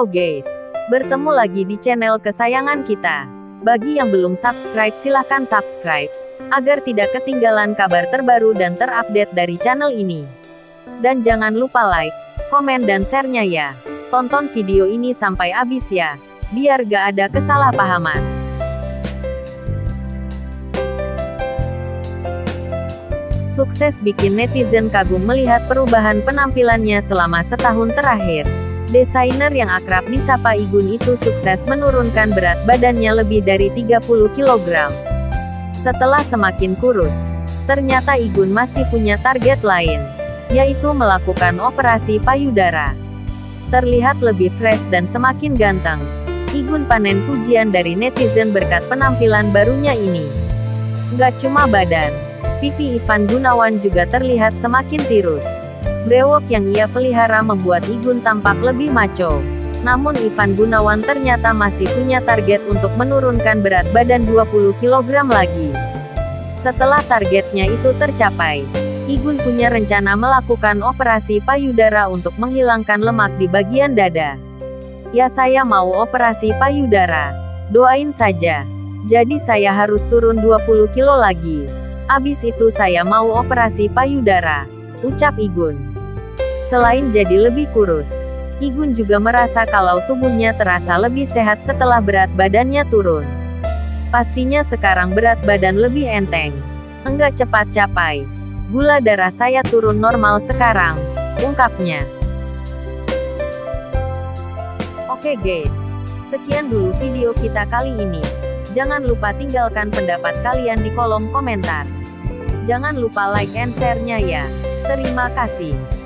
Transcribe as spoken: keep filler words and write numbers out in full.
Halo guys, bertemu lagi di channel kesayangan kita. Bagi yang belum subscribe silahkan subscribe, agar tidak ketinggalan kabar terbaru dan terupdate dari channel ini. Dan jangan lupa like, komen dan share-nya ya. Tonton video ini sampai habis ya, biar gak ada kesalahpahaman. Sukses bikin netizen kagum melihat perubahan penampilannya selama setahun terakhir. Desainer yang akrab disapa Igun itu sukses menurunkan berat badannya lebih dari tiga puluh kilogram. Setelah semakin kurus, ternyata Igun masih punya target lain, yaitu melakukan operasi payudara. Terlihat lebih fresh dan semakin ganteng. Igun panen pujian dari netizen berkat penampilan barunya ini. Gak cuma badan, pipi Ivan Gunawan juga terlihat semakin tirus. Brewok yang ia pelihara membuat Igun tampak lebih maco. Namun Ivan Gunawan ternyata masih punya target untuk menurunkan berat badan dua puluh kilogram lagi. Setelah targetnya itu tercapai, Igun punya rencana melakukan operasi payudara untuk menghilangkan lemak di bagian dada. Ya saya mau operasi payudara. Doain saja. Jadi saya harus turun dua puluh kilo lagi. Abis itu saya mau operasi payudara, ucap Igun. Selain jadi lebih kurus, Igun juga merasa kalau tubuhnya terasa lebih sehat setelah berat badannya turun. Pastinya sekarang berat badan lebih enteng. Enggak cepat capai. Gula darah saya turun normal sekarang, ungkapnya. Oke guys, sekian dulu video kita kali ini. Jangan lupa tinggalkan pendapat kalian di kolom komentar. Jangan lupa like and share-nya ya. Terima kasih.